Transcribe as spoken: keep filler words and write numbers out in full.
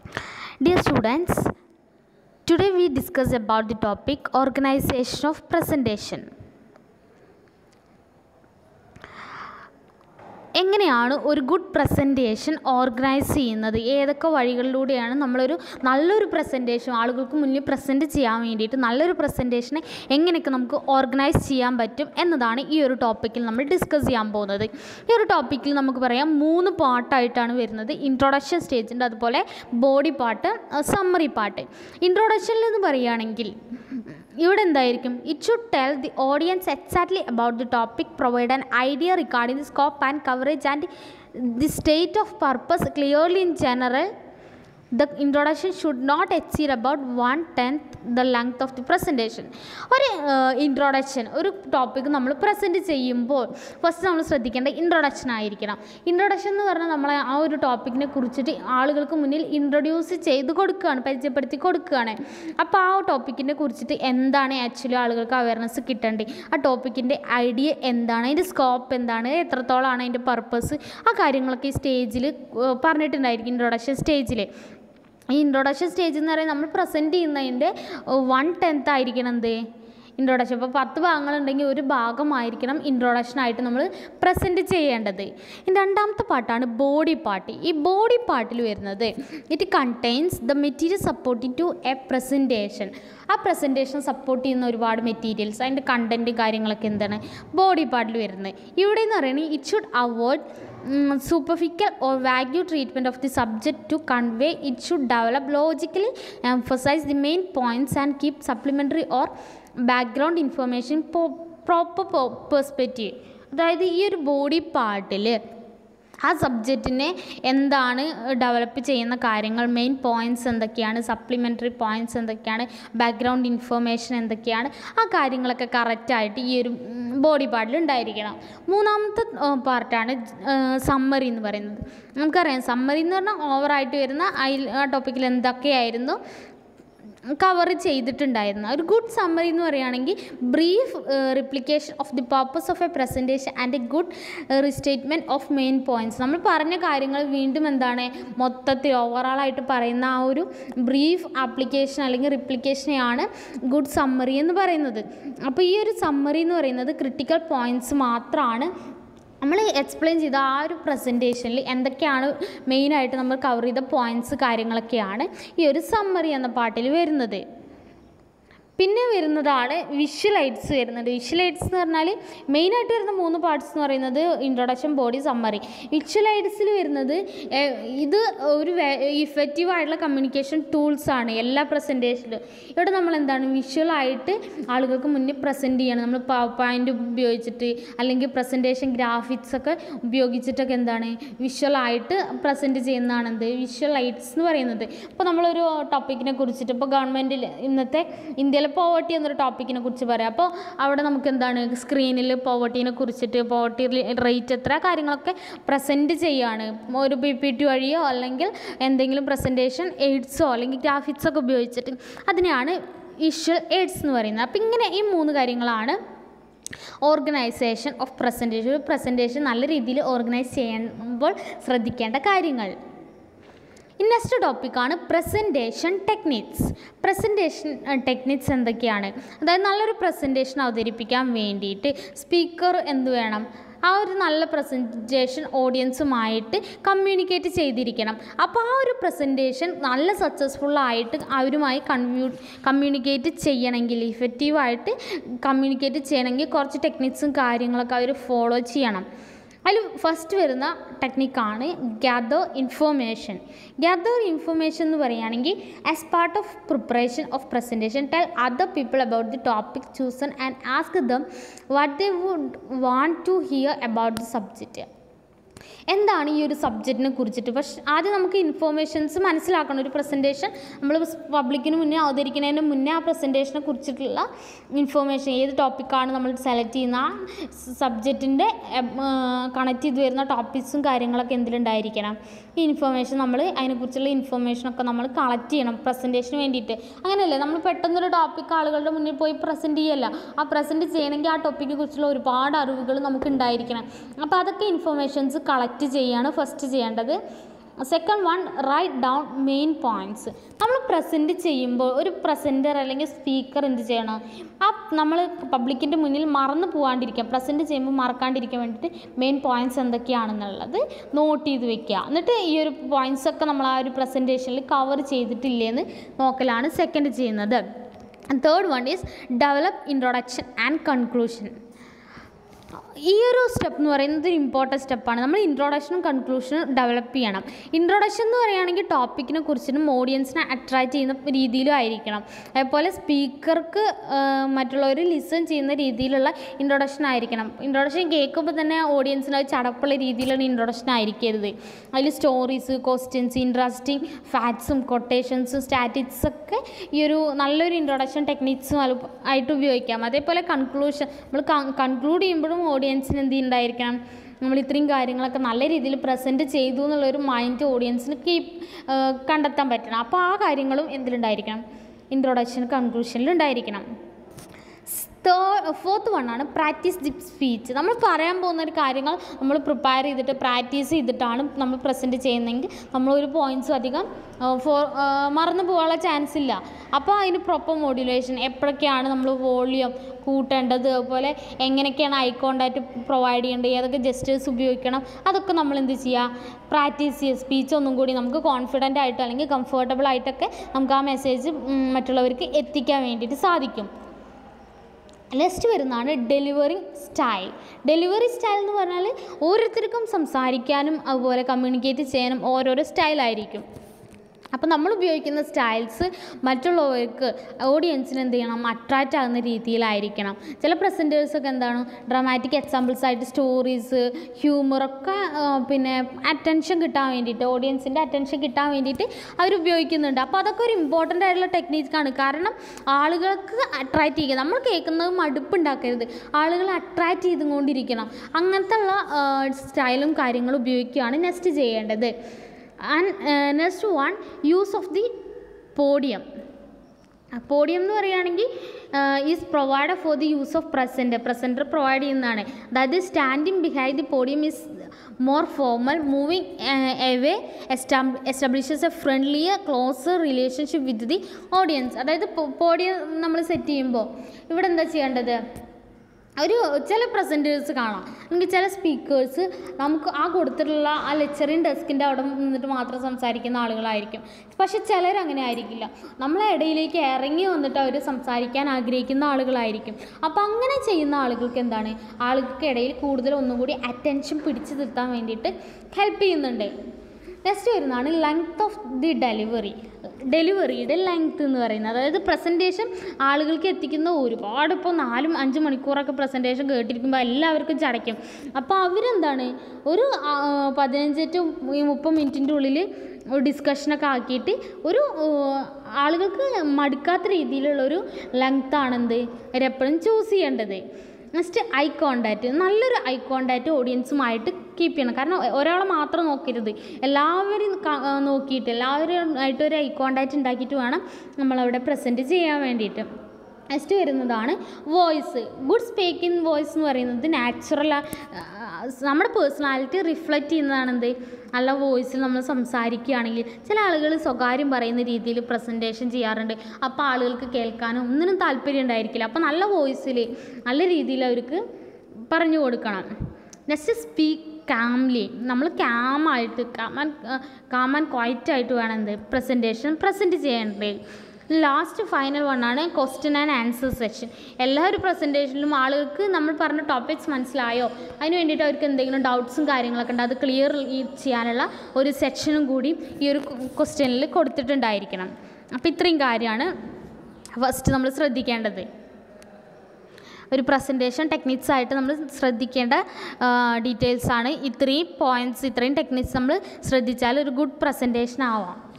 Dear students, today we discuss about the topic organization of presentation. എങ്ങനെയാണ് ഒരു good presentation organise ചെയ്യുന്നത്, ഏതൊക്കെ വഴികളിലൂടെയാണ് നമ്മളൊരു നല്ലൊരു പ്രസൻറ്റേഷൻ ആളുകൾക്ക് മുന്നിൽ പ്രസൻറ്റ് ചെയ്യാൻ വേണ്ടിയിട്ട് നല്ലൊരു പ്രസൻറ്റേഷനെ എങ്ങനെയൊക്കെ നമുക്ക് ഓർഗനൈസ് ചെയ്യാൻ പറ്റും എന്നതാണ് ഈ ഒരു ടോപ്പിക്കിൽ നമ്മൾ ഡിസ്കസ് ചെയ്യാൻ പോകുന്നത്. ഈ ഒരു ടോപ്പിക്കിൽ നമുക്ക് പറയാം മൂന്ന് പാർട്ടായിട്ടാണ് വരുന്നത്. ഇൻട്രൊഡക്ഷൻ സ്റ്റേജിൻ്റെ, അതുപോലെ ബോഡി പാർട്ട്, സമ്മറി പാർട്ട്. ഇൻട്രൊഡക്ഷനിൽ എന്ന് പറയുകയാണെങ്കിൽ ഇവിടെ എന്തായിരിക്കും, it should tell the audience exactly about the topic, provide an idea regarding the scope and coverage and the state of purpose clearly in general. The introduction should not exceed about one tenth the length of the presentation. ഒരു introduction ഒരു topic നമ്മൾ present ചെയ്യുമ്പോൾ first നമ്മൾ ശ്രദ്ധിക്കേണ്ട introduction ആയിരിക്കണം. Introduction എന്ന് പറഞ്ഞാൽ നമ്മളെ ആ ഒരു ടോപ്പിക്കിനെ കുറിച്ചിട്ട് ആളുകൾക്ക് മുന്നിൽ ഇൻട്രൊഡ്യൂസ് ചെയ്ത് കൊടുക്കുകയാണ്, പരിചയപ്പെടുത്തി കൊടുക്കുകയാണ്. അപ്പോൾ ആ ടോപ്പിക്കിനെ കുറിച്ചിട്ട് എന്താണ് ആക്ച്വലി ആളുകൾക്ക് അവയർനെസ് കിട്ടേണ്ടത്, ആ ടോപ്പിക്കിൻ്റെ ഐഡിയ എന്താണ്, അതിൻ്റെ സ്കോപ്പ് എന്താണ്, എത്രത്തോളമാണ് അതിൻ്റെ പർപ്പസ്, ആ കാര്യങ്ങളൊക്കെ ഈ സ്റ്റേജിൽ പറഞ്ഞിട്ടുണ്ടായിരിക്കും ഇൻട്രൊഡക്ഷൻ സ്റ്റേജിൽ. ഈ ഇൻട്രൊഡക്ഷൻ സ്റ്റേജ് എന്ന് പറയുന്നത് നമ്മൾ പ്രസൻറ്റ് ചെയ്യുന്നതിൻ്റെ വൺ ടെൻത്ത് ആയിരിക്കണം എന്ത് ഇൻട്രൊഡക്ഷൻ. ഇപ്പോൾ പത്ത് ഭാഗങ്ങളുണ്ടെങ്കിൽ ഒരു ഭാഗമായിരിക്കണം ഇൻട്രൊഡക്ഷനായിട്ട് നമ്മൾ പ്രസൻറ്റ് ചെയ്യേണ്ടത്. ഇനി രണ്ടാമത്തെ പാർട്ടാണ് ബോഡി പാർട്ട്. ഈ ബോഡി പാർട്ടിൽ വരുന്നത് it contains the material supporting to a presentation. ആ പ്രസൻറ്റേഷൻ സപ്പോർട്ട് ചെയ്യുന്ന ഒരുപാട് മെറ്റീരിയൽസ്, അതിൻ്റെ കണ്ടൻറ്റ് കാര്യങ്ങളൊക്കെ എന്താണ് ബോഡി പാർട്ടിൽ വരുന്നത്. ഇവിടെ എന്ന് പറയുന്നത് it should avoid superficial or vague treatment of the subject to convey. It should develop logically, emphasize the main points and keep supplementary or background information proper perspective. അതായത് ഈ ഒരു ബോഡി പാർട്ടിൽ ആ സബ്ജക്റ്റിനെ എന്താണ് ഡെവലപ്പ് ചെയ്യുന്ന കാര്യങ്ങൾ, മെയിൻ പോയിൻറ്റ്സ് എന്തൊക്കെയാണ്, supplementary points എന്തൊക്കെയാണ്, ബാക്ക്ഗ്രൗണ്ട് ഇൻഫർമേഷൻ എന്തൊക്കെയാണ്, ആ കാര്യങ്ങളൊക്കെ കറക്റ്റായിട്ട് ഈ ഒരു ബോഡി പാർട്ടിൽ ഉണ്ടായിരിക്കണം. മൂന്നാമത്തെ പാർട്ടാണ് സമ്മറി എന്ന് പറയുന്നത്. നമുക്കറിയാം സമ്മറി എന്ന് പറഞ്ഞാൽ ഓവറായിട്ട് വരുന്ന ആ ടോപ്പിക്കിൽ എന്തൊക്കെയായിരുന്നു കവർ ചെയ്തിട്ടുണ്ടായിരുന്നു. ഒരു ഗുഡ് സമ്മറി എന്ന് പറയുകയാണെങ്കിൽ brief replication of the purpose of a presentation and a good restatement of main points. നമ്മൾ പറഞ്ഞ കാര്യങ്ങൾ വീണ്ടും എന്താണ് മൊത്തത്തിൽ ഓവറോളായിട്ട് പറയുന്ന ആ ഒരു ബ്രീഫ് ആപ്ലിക്കേഷൻ അല്ലെങ്കിൽ റിപ്ലിക്കേഷനെയാണ് ഗുഡ് സമ്മറി എന്ന് പറയുന്നത്. അപ്പോൾ ഈ ഒരു സമ്മറി എന്ന് പറയുന്നത് ക്രിട്ടിക്കൽ പോയിൻറ്റ്സ് മാത്രമാണ് നമ്മൾ എക്സ്പ്ലെയിൻ ചെയ്ത ആ ഒരു പ്രസൻറ്റേഷനിൽ എന്തൊക്കെയാണ് മെയിനായിട്ട് നമ്മൾ കവർ ചെയ്ത പോയിൻറ്റ്സ് കാര്യങ്ങളൊക്കെയാണ് ഈ ഒരു സമ്മറി എന്ന പാർട്ടിൽ വരുന്നത്. പിന്നെ വരുന്നതാണ് വിഷ്വൽ എയ്ഡ്സ് വരുന്നത്. വിഷ്വൽ എയ്ഡ്സ് എന്ന് പറഞ്ഞാൽ മെയിനായിട്ട് വരുന്ന മൂന്ന് പാർട്സ് എന്ന് പറയുന്നത് ഇൻട്രൊഡക്ഷൻ, ബോഡി, സമ്മറി. വിഷ്വൽ എയ്ഡ്സിൽ വരുന്നത് ഇത് ഒരു ഇഫക്റ്റീവ് ആയിട്ടുള്ള കമ്മ്യൂണിക്കേഷൻ ടൂൾസാണ് എല്ലാ പ്രസൻറ്റേഷനിലും. ഇവിടെ നമ്മൾ എന്താണ് വിഷ്വലായിട്ട് ആളുകൾക്ക് മുന്നിൽ പ്രസൻറ്റ് ചെയ്യണം. നമ്മൾ പവർ പോയിൻ്റ് ഉപയോഗിച്ചിട്ട് അല്ലെങ്കിൽ പ്രസൻറ്റേഷൻ ഗ്രാഫിക്സ് ഒക്കെ ഉപയോഗിച്ചിട്ടൊക്കെ എന്താണ് വിഷ്വലായിട്ട് പ്രസൻറ്റ് ചെയ്യുന്നതാണ് എന്ത് വിഷ്വൽ എയ്ഡ്സ് എന്ന് പറയുന്നത്. ഇപ്പോൾ നമ്മളൊരു ടോപ്പിക്കിനെ കുറിച്ചിട്ട് ഇപ്പോൾ ഗവൺമെൻറ്റിൽ ഇന്നത്തെ ഇന്ത്യയിൽ പോവർട്ടി എന്നൊരു ടോപ്പിക്കിനെ കുറിച്ച് പറയാം. അപ്പോൾ അവിടെ നമുക്ക് എന്താണ് സ്ക്രീനിൽ പോവർട്ടീനെ കുറിച്ചിട്ട് പോവർട്ടി റേറ്റ് എത്ര കാര്യങ്ങളൊക്കെ പ്രസൻറ്റ് ചെയ്യുകയാണ് ഒരു പി പി ടി വഴിയോ അല്ലെങ്കിൽ എന്തെങ്കിലും പ്രസൻറ്റേഷൻ എയ്ഡ്സോ അല്ലെങ്കിൽ ഗ്രാഫിക്സോ ഒക്കെ ഉപയോഗിച്ചിട്ട്. അതിനെയാണ് വിഷ്വൽ എയ്ഡ്സ് എന്ന് പറയുന്നത്. അപ്പോൾ ഇങ്ങനെ ഈ മൂന്ന് കാര്യങ്ങളാണ് ഓർഗനൈസേഷൻ ഓഫ് പ്രസൻറ്റേഷൻ. ഒരു പ്രസൻറ്റേഷൻ നല്ല രീതിയിൽ ഓർഗനൈസ് ചെയ്യുമ്പോൾ ശ്രദ്ധിക്കേണ്ട കാര്യങ്ങൾ. നെക്സ്റ്റ് ടോപ്പിക്കാണ് പ്രസൻറ്റേഷൻ ടെക്നിക്സ്. പ്രസൻറ്റേഷൻ ടെക്നിക്സ് എന്തൊക്കെയാണ്, അതായത് നല്ലൊരു പ്രസൻറ്റേഷൻ അവതരിപ്പിക്കാൻ വേണ്ടിയിട്ട് സ്പീക്കർ എന്ത് വേണം, ആ ഒരു നല്ല പ്രസൻറ്റേഷൻ ഓഡിയൻസുമായിട്ട് കമ്മ്യൂണിക്കേറ്റ് ചെയ്തിരിക്കണം. അപ്പോൾ ആ ഒരു പ്രസൻറ്റേഷൻ നല്ല സക്സസ്ഫുള്ളായിട്ട് അവരുമായി കമ്മ്യൂ കമ്മ്യൂണിക്കേറ്റ് ചെയ്യണമെങ്കിൽ, ഇഫക്റ്റീവായിട്ട് കമ്മ്യൂണിക്കേറ്റ് ചെയ്യണമെങ്കിൽ കുറച്ച് ടെക്നിക്സും കാര്യങ്ങളൊക്കെ അവർ ഫോളോ ചെയ്യണം. അതിൽ ഫസ്റ്റ് വരുന്ന ടെക്നിക്കാണ് ഗ്യാദർ ഇൻഫോർമേഷൻ. ഗ്യാദർ ഇൻഫോർമേഷൻ എന്ന് പറയുകയാണെങ്കിൽ as part of preparation of presentation tell other people about the topic chosen and ask them what they would want to hear about the subject. എന്താണ് ഈ ഒരു സബ്ജക്റ്റിനെ കുറിച്ചിട്ട്. പക്ഷേ ആദ്യം നമുക്ക് ഇൻഫോർമേഷൻസ് മനസ്സിലാക്കണം. ഒരു പ്രസൻറ്റേഷൻ നമ്മൾ പബ്ലിക്കിന് മുന്നേ അവതരിക്കുന്നതിന് മുന്നേ ആ പ്രസൻറ്റേഷനെ കുറിച്ചിട്ടുള്ള ഇൻഫോർമേഷൻ, ഏത് ടോപ്പിക്കാണ് നമ്മൾ സെലക്ട് ചെയ്യുന്ന ആ സബ്ജക്റ്റിൻ്റെ കണക്ട് ചെയ്ത് വരുന്ന ടോപ്പിക്സും കാര്യങ്ങളൊക്കെ എന്തിലുണ്ടായിരിക്കണം, ഈ ഇൻഫോർമേഷൻ നമ്മൾ അതിനെക്കുറിച്ചുള്ള ഇൻഫോർമേഷനൊക്കെ നമ്മൾ കളക്ട് ചെയ്യണം പ്രസൻറ്റേഷന് വേണ്ടിയിട്ട്. അങ്ങനെയല്ലേ നമ്മൾ പെട്ടെന്നൊരു ടോപ്പിക്ക് ആളുകളുടെ മുന്നിൽ പോയി പ്രസൻറ്റ് ചെയ്യല്ല. ആ പ്രസൻറ്റ് ചെയ്യണമെങ്കിൽ ആ ടോപ്പിക്കിനെ കുറിച്ചുള്ള ഒരുപാട് അറിവുകൾ നമുക്ക് ഉണ്ടായിരിക്കണം. അപ്പോൾ അതൊക്കെ ഇൻഫോർമേഷൻസ് കളക്ട് ചെയ്യാണ് ഫസ്റ്റ് ചെയ്യേണ്ടത്. Second one, write down main points. നമ്മൾ പ്രസൻറ്റ് ചെയ്യുമ്പോൾ ഒരു പ്രസൻറ്റർ അല്ലെങ്കിൽ സ്പീക്കർ എന്ത് ചെയ്യണം, ആ നമ്മൾ പബ്ലിക്കിൻ്റെ മുന്നിൽ മറന്നു പോകാണ്ടിരിക്കുക, പ്രസൻറ്റ് ചെയ്യുമ്പോൾ മറക്കാണ്ടിരിക്കാൻ വേണ്ടിയിട്ട് മെയിൻ പോയിൻറ്റ്സ് എന്തൊക്കെയാണെന്നുള്ളത് നോട്ട് ചെയ്ത് വെക്കുക. എന്നിട്ട് ഈ ഒരു പോയിൻറ്റ്സൊക്കെ നമ്മൾ ആ ഒരു പ്രസൻറ്റേഷനിൽ കവർ ചെയ്തിട്ടില്ലേന്ന് നോക്കലാണ് സെക്കൻഡ് ചെയ്യുന്നത്. Third one is develop introduction and conclusion. ഈ ഒരു സ്റ്റെപ്പ് എന്ന് പറയുന്നത് ഒരു ഇമ്പോർട്ടൻറ്റ് സ്റ്റെപ്പാണ്. നമ്മൾ ഇൻട്രൊഡക്ഷനും കൺക്ലൂഷനും ഡെവലപ്പ് ചെയ്യണം. ഇൻട്രൊഡക്ഷൻ എന്ന് പറയുകയാണെങ്കിൽ ടോപ്പിക്കിനെ കുറിച്ചിട്ടും ഓഡിയൻസിനെ അട്രാക്റ്റ് ചെയ്യുന്ന രീതിയിലും ആയിരിക്കണം. അതുപോലെ സ്പീക്കർക്ക് മറ്റുള്ളവർ ലിസൺ ചെയ്യുന്ന രീതിയിലുള്ള ഇൻട്രൊഡക്ഷൻ ആയിരിക്കണം. ഇൻട്രൊഡക്ഷൻ കേൾക്കുമ്പോൾ തന്നെ ഓഡിയൻസിന് അത് ചടപ്പുള്ള രീതിയിലുള്ള ഇൻട്രൊഡക്ഷൻ ആയിരിക്കരുത്. അതിൽ സ്റ്റോറീസ്, ക്വസ്റ്റ്യൻസ്, ഇൻട്രസ്റ്റിംഗ് ഫാക്ട്സും കൊട്ടേഷൻസും സ്റ്റാറ്റിക്സ് ഒക്കെ ഈ ഒരു നല്ലൊരു ഇൻട്രൊഡക്ഷൻ ടെക്നിക്സും ആയിട്ട് ഉപയോഗിക്കാം. അതേപോലെ കൺക്ലൂഷൻ, നമ്മൾ കൺക്ലൂഡ് ചെയ്യുമ്പോഴും ഓഡിയൻസിന് എന്ത് ഉണ്ടായിരിക്കണം, നമ്മൾ ഇത്രയും കാര്യങ്ങളൊക്കെ നല്ല രീതിയിൽ പ്രസൻറ്റ് ചെയ്തു എന്നുള്ളൊരു മൈൻഡ് ഓഡിയൻസിന് കീപ്പ് കണ്ടെത്താൻ പറ്റണം. അപ്പോൾ ആ കാര്യങ്ങളും എന്തിലുണ്ടായിരിക്കണം, ഇൻട്രൊഡക്ഷൻ കൺക്ലൂഷനിൽ ഉണ്ടായിരിക്കണം. തേർഡ് ഫോർത്ത് വണ്ണാണ് പ്രാക്ടീസ് ദി സ്പീച്ച്. നമ്മൾ പറയാൻ പോകുന്ന ഒരു കാര്യങ്ങൾ നമ്മൾ പ്രിപ്പയർ ചെയ്തിട്ട് പ്രാക്ടീസ് ചെയ്തിട്ടാണ് നമ്മൾ പ്രസൻറ്റ് ചെയ്യുന്നതെങ്കിൽ നമ്മളൊരു പോയിൻറ്റ്സും അധികം ഫോർ മറന്നു പോകാനുള്ള ചാൻസ് ഇല്ല. അപ്പോൾ അതിന് പ്രോപ്പർ മോഡുലേഷൻ, എപ്പോഴൊക്കെയാണ് നമ്മൾ വോളിയം കൂട്ടേണ്ടത്, അതുപോലെ എങ്ങനെയൊക്കെയാണ് ഐ കോണ്ടാക്റ്റ് പ്രൊവൈഡ് ചെയ്യേണ്ടത്, ഏതൊക്കെ ജസ്റ്റേഴ്സ് ഉപയോഗിക്കണം, അതൊക്കെ നമ്മൾ എന്ത് ചെയ്യുക, പ്രാക്ടീസ് ചെയ്യുക. സ്പീച്ച് ഒന്നും കൂടി നമുക്ക് കോൺഫിഡൻ്റ് ആയിട്ട് അല്ലെങ്കിൽ കംഫർട്ടബിൾ ആയിട്ടൊക്കെ നമുക്ക് ആ മെസ്സേജ് മറ്റുള്ളവർക്ക് എത്തിക്കാൻ വേണ്ടിയിട്ട് സാധിക്കും. നെക്സ്റ്റ് വരുന്നതാണ് ഡെലിവറിങ് സ്റ്റൈൽ. ഡെലിവറി സ്റ്റൈൽ എന്ന് പറഞ്ഞാൽ ഓരോരുത്തർക്കും സംസാരിക്കാനും അതുപോലെ കമ്മ്യൂണിക്കേറ്റ് ചെയ്യാനും ഓരോരോ സ്റ്റൈലായിരിക്കും. അപ്പോൾ നമ്മൾ ഉപയോഗിക്കുന്ന സ്റ്റൈൽസ് മറ്റുള്ളവർക്ക് ഓഡിയൻസിന് എന്ത് ചെയ്യണം, അട്രാക്റ്റ് ആകുന്ന രീതിയിലായിരിക്കണം. ചില പ്രസൻറ്റേഴ്സൊക്കെ എന്താണ് ഡ്രാമാറ്റിക് എക്സാമ്പിൾസ് ആയിട്ട് സ്റ്റോറീസ്, ഹ്യൂമറൊക്കെ പിന്നെ അറ്റൻഷൻ കിട്ടാൻ വേണ്ടിയിട്ട്, ഓഡിയൻസിൻ്റെ അറ്റൻഷൻ കിട്ടാൻ വേണ്ടിയിട്ട് അവർ ഉപയോഗിക്കുന്നുണ്ട്. അപ്പോൾ അതൊക്കെ ഒരു ഇമ്പോർട്ടൻ്റ് ആയിട്ടുള്ള ടെക്നിക്കാണ്. കാരണം ആളുകൾക്ക് അട്രാക്റ്റ് ചെയ്യുക, നമ്മൾ കേൾക്കുന്നത് മടുപ്പുണ്ടാക്കരുത്, ആളുകളെ അട്രാക്റ്റ് ചെയ്തുകൊണ്ടിരിക്കണം. അങ്ങനത്തെ ഉള്ള സ്റ്റൈലും കാര്യങ്ങളും ഉപയോഗിക്കുകയാണ് നെക്സ്റ്റ് ചെയ്യേണ്ടത്. And next one, use of the podium. Podium എന്ന് പറയുകയാണെങ്കിൽ is provide for the use of present. Presenter provide ചെയ്യുന്നതാണ്. അതായത് standing behind the podium is more formal, moving away establishes a friendlier closer relationship with the audience. അതായത് podium നമ്മൾ set ചെയ്യുമ്പോൾ ഇവിടെ എന്താ ചെയ്യേണ്ടത്, ഒരു ചില പ്രസൻറ്റേഴ്സ് കാണാം, അല്ലെങ്കിൽ ചില സ്പീക്കേഴ്സ് നമുക്ക് ആ കൊടുത്തിട്ടുള്ള ആ ലെക്ചറിങ് ഡെസ്കിൻ്റെ അവിടെ നിന്നിട്ട് മാത്രം സംസാരിക്കുന്ന ആളുകളായിരിക്കും. പക്ഷെ ചിലരങ്ങനെ ആയിരിക്കില്ല, നമ്മളെ ഇടയിലേക്ക് ഇറങ്ങി വന്നിട്ട് അവർ സംസാരിക്കാൻ ആഗ്രഹിക്കുന്ന ആളുകളായിരിക്കും. അപ്പോൾ അങ്ങനെ ചെയ്യുന്ന ആളുകൾക്ക് എന്താണ്, ആളുകൾക്ക് ഇടയിൽ കൂടുതൽ ഒന്നുകൂടി അറ്റൻഷൻ പിടിച്ചു നിർത്താൻ വേണ്ടിയിട്ട് ഹെൽപ്പ് ചെയ്യുന്നുണ്ട്. നെക്സ്റ്റ് വരുന്നതാണ് ലെങ്ത് ഓഫ് ദി ഡെലിവറി. ഡെലിവറിയുടെ ലെങ്ത്ത് എന്ന് പറയുന്നത്, അതായത് പ്രസൻറ്റേഷൻ ആളുകൾക്ക് എത്തിക്കുന്ന ഒരുപാട്, ഇപ്പോൾ നാലും അഞ്ച് മണിക്കൂറൊക്കെ പ്രസൻറ്റേഷൻ കേട്ടിരിക്കുമ്പോൾ എല്ലാവർക്കും ചടയ്ക്കും. അപ്പോൾ അവരെന്താണ് ഒരു പതിനഞ്ച് ടു മുപ്പത് മിനിറ്റിൻ്റെ ഉള്ളിൽ ഒരു ഡിസ്കഷനൊക്കെ ആക്കിയിട്ട് ഒരു ആളുകൾക്ക് മടുക്കാത്ത രീതിയിലുള്ളൊരു ലെങ്ത്താണെന്ത് അവരെപ്പോഴും ചൂസ് ചെയ്യേണ്ടത്. Next eye contact. നല്ലൊരു ഐ കോണ്ടാക്റ്റ് ഓഡിയൻസുമായിട്ട് കീപ്പ് ചെയ്യണം. കാരണം ഒരാളെ മാത്രം നോക്കരുത്, എല്ലാവരും നോക്കിയിട്ട് എല്ലാവരും ആയിട്ട് ഒരു ഐ കോണ്ടാക്റ്റ് ഉണ്ടാക്കിയിട്ട് വേണം നമ്മളവിടെ പ്രസൻറ്റ് ചെയ്യാൻ വേണ്ടിയിട്ട്. നെക്സ്റ്റ് വരുന്നതാണ് വോയിസ്. ഗുഡ് സ്പീക്കിംഗ് വോയിസ് എന്ന് പറയുന്നത് നാച്ചുറൽ, നമ്മുടെ പേഴ്സണാലിറ്റി റിഫ്ലക്റ്റ് ചെയ്യുന്നതാണ്. എന്ത് നല്ല വോയിസിൽ നമ്മൾ സംസാരിക്കുകയാണെങ്കിൽ, ചില ആളുകൾ സ്വകാര്യം പറയുന്ന രീതിയിൽ പ്രസൻറ്റേഷൻ ചെയ്യാറുണ്ട്. അപ്പോൾ ആളുകൾക്ക് കേൾക്കാനും ഒന്നിനും താല്പര്യം ഉണ്ടായിരിക്കില്ല. അപ്പോൾ നല്ല വോയിസിൽ നല്ല രീതിയിൽ അവർക്ക് പറഞ്ഞു കൊടുക്കണം. Next speak calmly. നമ്മൾ കാമായിട്ട് കാം ആൻഡ് കാം ആൻഡ് ക്വയറ്റായിട്ട് വേണം എന്ത് പ്രസൻറ്റേഷൻ പ്രസൻറ്റ് ചെയ്യേണ്ടത്. ലാസ്റ്റ് ഫൈനൽ വണ്ണാണ് ക്വസ്റ്റ്യൻ ആൻഡ് ആൻസർ സെക്ഷൻ. എല്ലാ ഒരു പ്രസൻറ്റേഷനിലും ആളുകൾക്ക് നമ്മൾ പറഞ്ഞ ടോപ്പിക്സ് മനസ്സിലായോ, അതിന് വേണ്ടിയിട്ട് അവർക്ക് എന്തെങ്കിലും ഡൗട്ട്സും കാര്യങ്ങളൊക്കെ ഉണ്ട്, അത് ക്ലിയർ ചെയ്യാനുള്ള ഒരു സെക്ഷനും കൂടി ഈ ഒരു ക്വസ്റ്റ്യനിൽ കൊടുത്തിട്ടുണ്ടായിരിക്കണം. അപ്പോൾ ഇത്രയും കാര്യമാണ് ഫസ്റ്റ് നമ്മൾ ശ്രദ്ധിക്കേണ്ടത്. ഒരു പ്രസൻറ്റേഷൻ ടെക്നിക്സ് ആയിട്ട് നമ്മൾ ശ്രദ്ധിക്കേണ്ട ഡീറ്റെയിൽസാണ് ഇത്രയും പോയിൻറ്റ്സ്. ഇത്രയും ടെക്നിക്സ് നമ്മൾ ശ്രദ്ധിച്ചാൽ ഒരു ഗുഡ് പ്രസൻറ്റേഷൻ ആവാം.